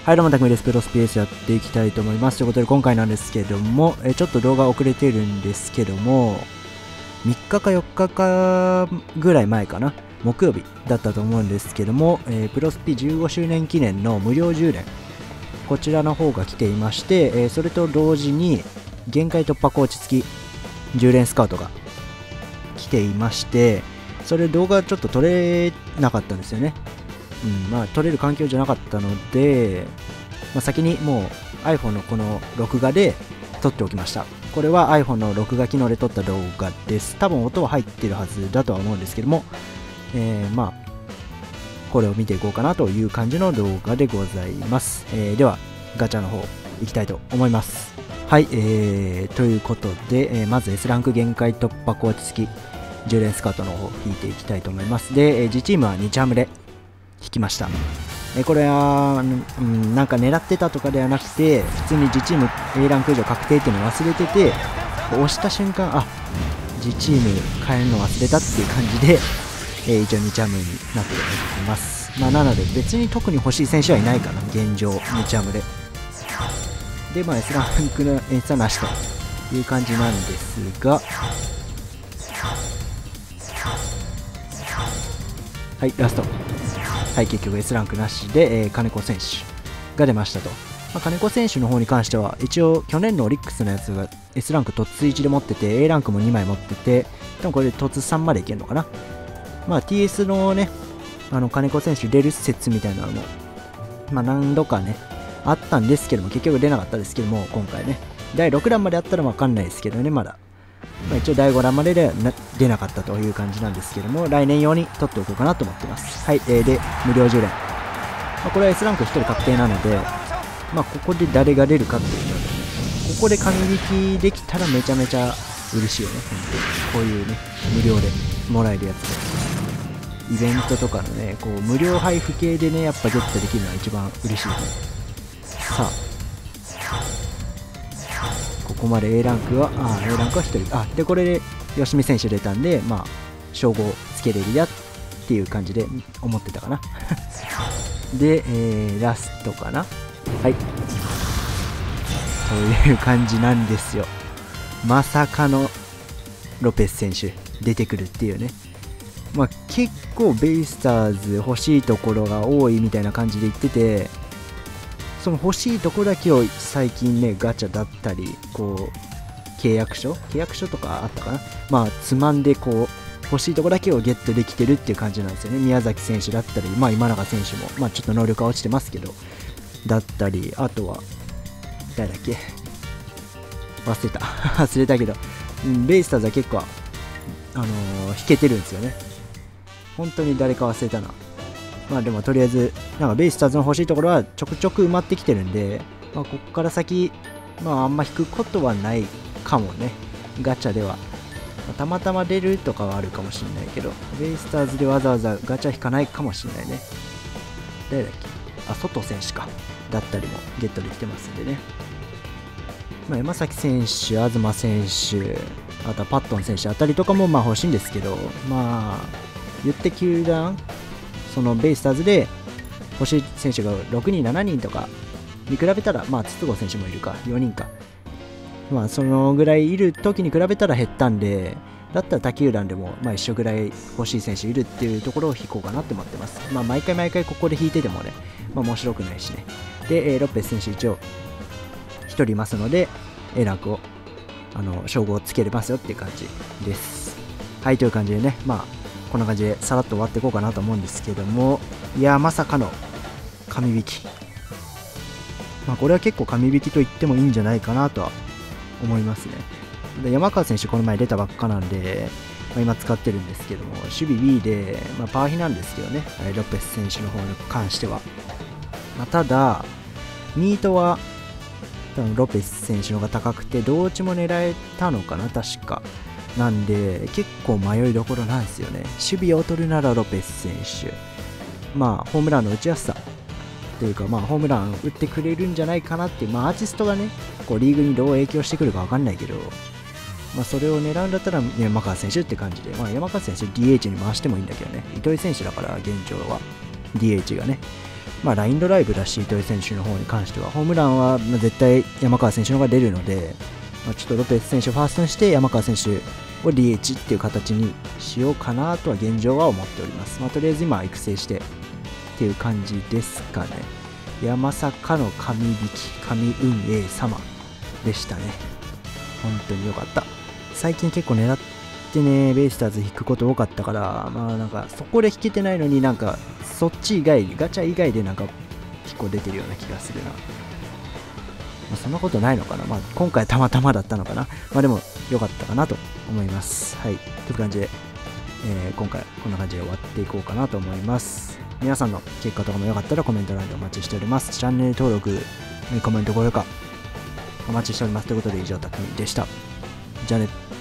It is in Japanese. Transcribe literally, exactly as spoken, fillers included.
はい、どうも、たくみです。プロスピースやっていきたいと思います。ということで、今回なんですけども、えちょっと動画遅れてるんですけども、みっかかよっかかぐらい前かな、木曜日だったと思うんですけども、えー、プロスピじゅうごしゅうねん記念の無料充電、こちらの方が来ていまして、えー、それと同時に、限界突破コーチ付き充電スカウトが来ていまして、それ動画ちょっと撮れなかったんですよね。うん、まあ撮れる環境じゃなかったので、まあ、先にもう iPhone のこの録画で撮っておきました。これは iPhone の録画機能で撮った動画です。多分音は入ってるはずだとは思うんですけども、えー、まあこれを見ていこうかなという感じの動画でございます。えー、ではガチャの方いきたいと思います。はい、えー、ということで、えー、まず S ランク限界突破コーチ付き充電スカートの方引いていきたいと思います。で、えー、自チームはにチャームで引きました。えこれは、うん、なんか狙ってたとかではなくて、普通に自チーム A ランク以上確定っていうのを忘れてて、押した瞬間、あ、自チーム変えるの忘れたっていう感じで、えー、一応にチャームになっております。まあ、なので別に特に欲しい選手はいないかな、現状にチャームで。で、まあ S ランクの演出はなしという感じなんですが、はい、ラスト。はい、結局 S ランクなしで、えー、金子選手が出ましたと。まあ、金子選手の方に関しては、一応去年のオリックスのやつが S ランク突いちで持ってて、A ランクもにまい持ってて、多分これで突さんまでいけるのかな。まあ ティーエス のね、あの金子選手出る説みたいなのも、まあ何度かね、あったんですけども、結局出なかったですけども、今回ね、だいろくだんまであったらわかんないですけどね、まだ。まあ、一応だいごだんまででな出なかったという感じなんですけども、来年用に取っておこうかなと思ってます。はい、えー、で、無料充電。まあ、これは S ランクひとり確定なので、まあ、ここで誰が出るかっていうのでね、ここで紙引きできたらめちゃめちゃ嬉しいよね、本当に。こういうね、無料でもらえるやつで。イベントとかのね、こう、無料配布系でね、やっぱゲットできるのは一番嬉しいね。さあ。ここまで A ランクは、あ、A ランクはひとり。あ、で、これで吉見選手出たんで、まあ、称号つけれるやっていう感じで思ってたかな。で、えー、ラストかな。はい。という感じなんですよ。まさかのロペス選手出てくるっていうね。まあ、結構ベイスターズ欲しいところが多いみたいな感じで言ってて、その欲しいところだけを最近ね、ガチャだったり、こう、契約書契約書とかあったかな、まあ、つまんで、こう、欲しいところだけをゲットできてるっていう感じなんですよね。宮崎選手だったり、まあ、今永選手も、まあ、ちょっと能力は落ちてますけど、だったり、あとは、誰だっけ忘れた。忘れたけど、うん、ベイスターズは結構、あのー、引けてるんですよね。本当に誰か忘れたな。まあでもとりあえず、なんかベイスターズの欲しいところはちょくちょく埋まってきてるんで、まあここから先、まああんま引くことはないかもね。ガチャでは。まあ、たまたま出るとかはあるかもしれないけど、ベイスターズでわざわざガチャ引かないかもしれないね。誰だっけあ、外選手か。だったりもゲットできてますんでね。まあ山崎選手、東選手、あとはパットン選手あたりとかもまあ欲しいんですけど、まあ、言って球団そのベイスターズで欲しい選手がろくにん、しちにんとかに比べたら、まあ、筒香選手もいるか、よにんか。まあ、そのぐらいいる時に比べたら減ったんで、だったら他球団でも、まあ、一緒ぐらい欲しい選手いるっていうところを引こうかなって思ってます。まあ、毎回毎回ここで引いててもね、まあ、面白くないしね。で、えー、ロペス選手一応ひとりいますので、A ランクを、あの、称号をつけれますよっていう感じです。はい、という感じでね、まあ、こんな感じでさらっと終わっていこうかなと思うんですけども、いやまさかの紙引き、まあこれは結構紙引きと言ってもいいんじゃないかなとは思いますね。で山川選手この前出たばっかなんで、まあ、今使ってるんですけども、守備 B で、まあ、パー比なんですけどね、ロペス選手の方に関しては、まあ、ただミートは多分ロペス選手の方が高くて、どっちも狙えたのかな確かなんで、結構迷いどころなんですよね。守備を取るならロペス選手。まあ、ホームランの打ちやすさ。というか、まあ、ホームラン打ってくれるんじゃないかなっていう、まあ、アーティストがね、こう、リーグにどう影響してくるかわかんないけど、まあ、それを狙うんだったら山川選手って感じで、まあ、山川選手 ディーエイチ に回してもいいんだけどね。糸井選手だから、現状は。ディーエイチ がね。 まあ、ラインドライブだし、糸井選手の方に関しては、ホームランはまあ絶対山川選手の方が出るので、まあ、ちょっとロペス選手をファーストにして、山川選手を ディーエイチ っていう形にしようかなとは現状は思っております。まあ、とりあえず今、育成してっていう感じですかね。いや、まさかの神引き、神運営様でしたね。本当に良かった。最近結構狙ってね、ベイスターズ引くこと多かったから、まあなんかそこで引けてないのになんかそっち以外、ガチャ以外でなんか結構出てるような気がするな。まあ、そんなことないのかな。まあ今回たまたまだったのかな。まあでも良かったかなと思います。はい。という感じで、えー、今回こんな感じで終わっていこうかなと思います。皆さんの結果とかもよかったらコメント欄でお待ちしております。チャンネル登録、コメント、高評価お待ちしております。ということで以上、たくみでした。じゃあね。